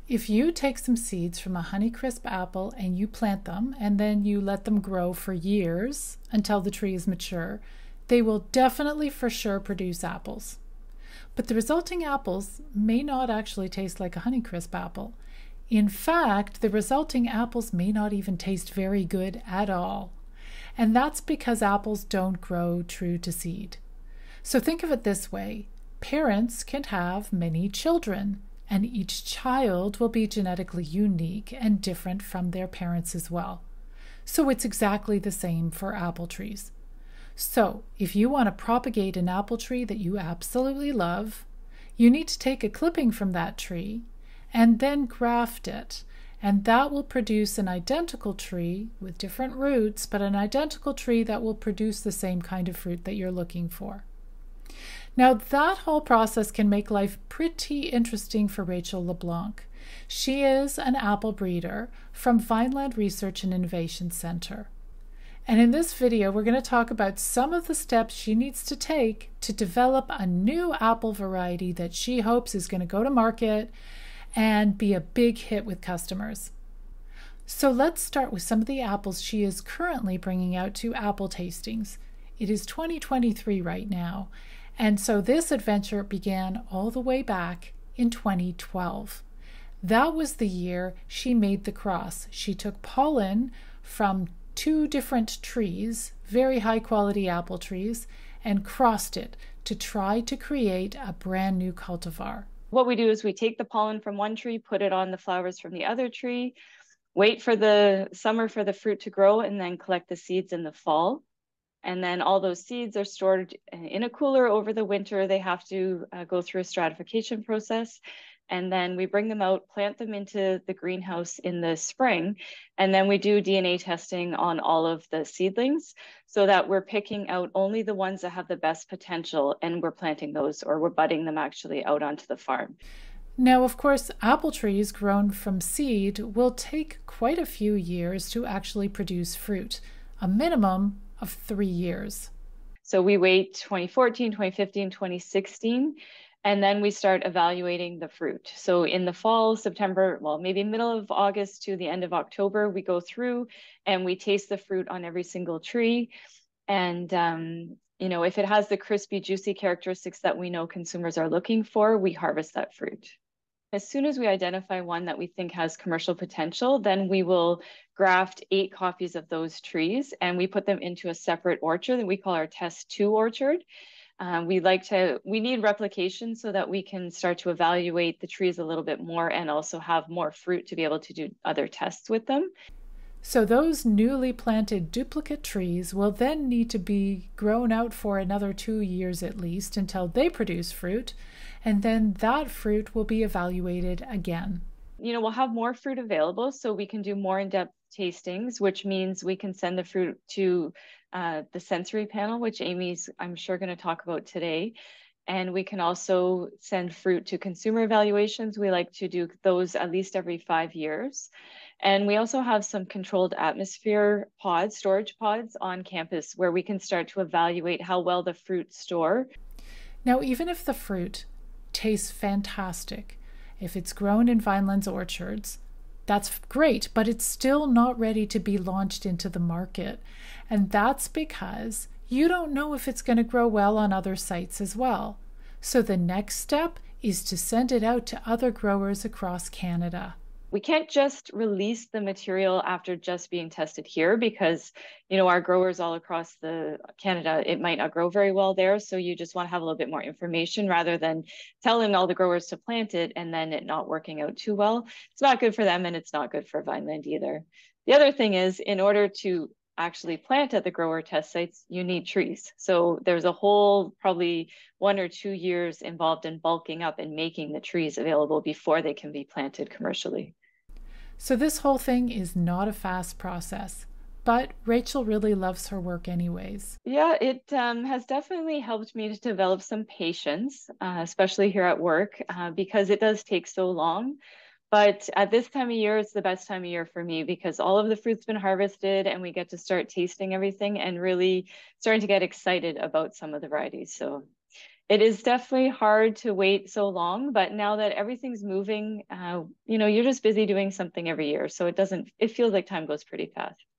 If you take some seeds from a Honeycrisp apple and you plant them and then you let them grow for years until the tree is mature, they will definitely for sure produce apples. But the resulting apples may not actually taste like a Honeycrisp apple. In fact, the resulting apples may not even taste very good at all. And that's because apples don't grow true to seed. So think of it this way. Parents can have many children, and each child will be genetically unique and different from their parents as well. So it's exactly the same for apple trees. So if you want to propagate an apple tree that you absolutely love, you need to take a clipping from that tree and then graft it. And that will produce an identical tree with different roots, but an identical tree that will produce the same kind of fruit that you're looking for. Now, that whole process can make life pretty interesting for Rachael LeBlanc. She is an apple breeder from Vineland Research and Innovation Center. And in this video, we're going to talk about some of the steps she needs to take to develop a new apple variety that she hopes is going to go to market and be a big hit with customers. So let's start with some of the apples she is currently bringing out to apple tastings. It is 2023 right now. And so this adventure began all the way back in 2012. That was the year she made the cross. She took pollen from 2 different trees, very high quality apple trees, and crossed it to try to create a brand new cultivar. What we do is we take the pollen from one tree, put it on the flowers from the other tree, wait for the summer for the fruit to grow, and then collect the seeds in the fall. And then all those seeds are stored in a cooler over the winter. They have to go through a stratification process. And then we bring them out, plant them into the greenhouse in the spring. And then we do DNA testing on all of the seedlings so that we're picking out only the ones that have the best potential. And we're planting those, or we're budding them actually out onto the farm. Now, of course, apple trees grown from seed will take quite a few years to actually produce fruit, a minimum of 3 years. So we wait 2014, 2015, 2016, and then we start evaluating the fruit. So in the fall, September, well, maybe middle of August to the end of October, we go through and we taste the fruit on every single tree. And, if it has the crispy, juicy characteristics that we know consumers are looking for, we harvest that fruit. As soon as we identify one that we think has commercial potential, then we will graft 8 copies of those trees and we put them into a separate orchard that we call our test 2 orchard. We need replication so that we can start to evaluate the trees a little bit more and also have more fruit to be able to do other tests with them. So those newly planted duplicate trees will then need to be grown out for another 2 years at least until they produce fruit, and then that fruit will be evaluated again. We'll have more fruit available so we can do more in-depth tastings, which means we can send the fruit to the sensory panel, which Amy's, I'm sure, going to talk about today. And we can also send fruit to consumer evaluations. We like to do those at least every 5 years. And we also have some controlled atmosphere pods, storage pods on campus where we can start to evaluate how well the fruit store. Now, even if the fruit tastes fantastic, if it's grown in Vineland's orchards, that's great, but it's still not ready to be launched into the market. And that's because you don't know if it's going to grow well on other sites as well. So the next step is to send it out to other growers across Canada. We can't just release the material after just being tested here because, our growers all across Canada, it might not grow very well there. So you just want to have a little bit more information rather than telling all the growers to plant it and then it not working out too well. It's not good for them and it's not good for Vineland either. The other thing is, in order to actually plant at the grower test sites, you need trees. So there's a whole probably 1 or 2 years involved in bulking up and making the trees available before they can be planted commercially. So this whole thing is not a fast process, but Rachael really loves her work anyways. Yeah, it has definitely helped me to develop some patience, especially here at work, because it does take so long. But at this time of year, it's the best time of year for me because all of the fruit's been harvested and we get to start tasting everything and really starting to get excited about some of the varieties. So It is definitely hard to wait so long, but now that everything's moving, you're just busy doing something every year. So it feels like time goes pretty fast.